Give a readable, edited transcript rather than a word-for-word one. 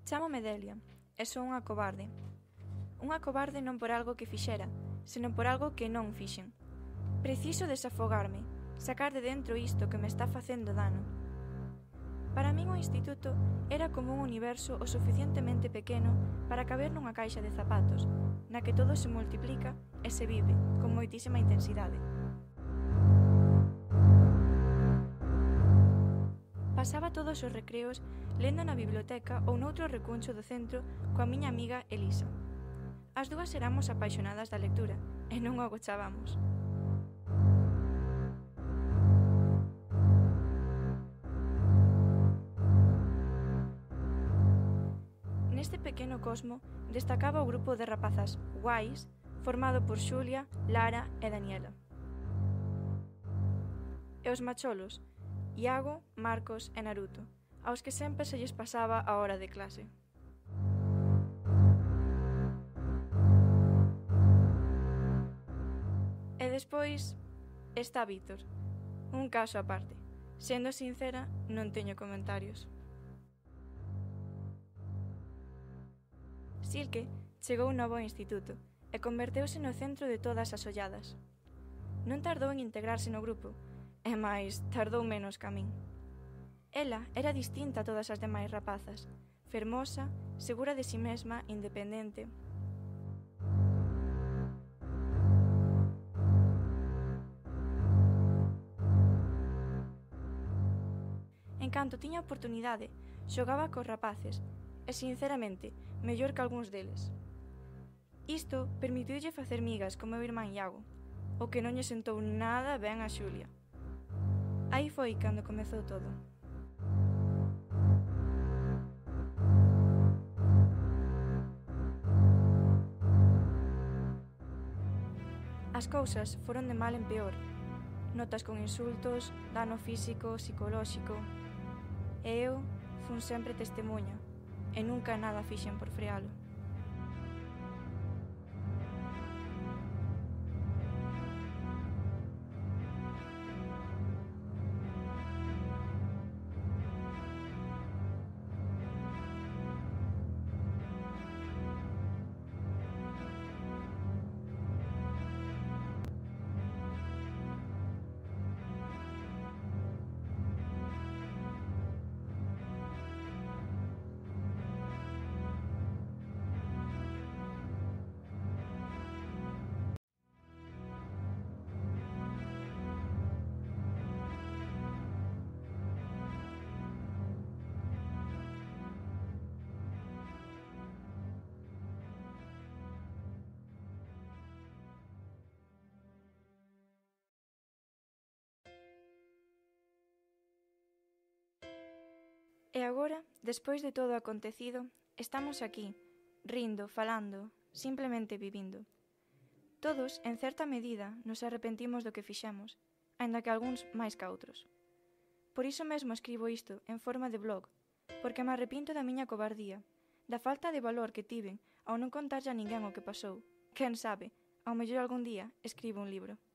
Chámome Delia, e son unha cobarde. Unha cobarde non por algo que fixera, senón por algo que non fixen. Preciso desafogarme, sacar de dentro isto que me está facendo dano. Para min o instituto era como un universo o suficientemente pequeno para caber nunha caixa de zapatos, na que todo se multiplica e se vive con moitísima intensidade. Pasaba todos os recreos lendo na biblioteca ou noutro recuncho do centro coa miña amiga Elisa. As dúas éramos apaixonadas da lectura e non o agochábamos. Neste pequeno cosmo destacaba o grupo de rapazas guais formado por Xulia, Lara e Daniela. E os macholos, Iago, Marcos e Naruto, aos que sempre se lles pasaba a hora de clase. E despois está Víctor, un caso aparte. Sendo sincera, non teño comentarios. Silke chegou novo ao instituto e converteuse no centro de todas as olladas. Non tardou en integrarse no grupo, e máis tardou menos que a min. Ela era distinta a todas as demais rapazas, fermosa, segura de si mesma, independente. En canto tiña oportunidade, xogaba cos rapaces, e sinceramente, mellor que algúns deles. Isto permitiulle facer migas co meu irmán Iago, o que non lle sentou nada ben a Xulia. Aí foi cando comezou todo. As cousas foron de mal en peor. Notas con insultos, dano físico, psicolóxico. E eu fun sempre testemunha, e nunca nada fixen por frealo. E agora, despois de todo o acontecido, estamos aquí, rindo, falando, simplemente vivindo. Todos, en certa medida, nos arrepentimos do que fixemos, aínda que algúns máis ca outros. Por iso mesmo escribo isto en forma de blog, porque me arrepinto da miña cobardía, da falta de valor que tiven ao non contarlle a ninguén o que pasou. Quen sabe, ao mellor algún día escribo un libro.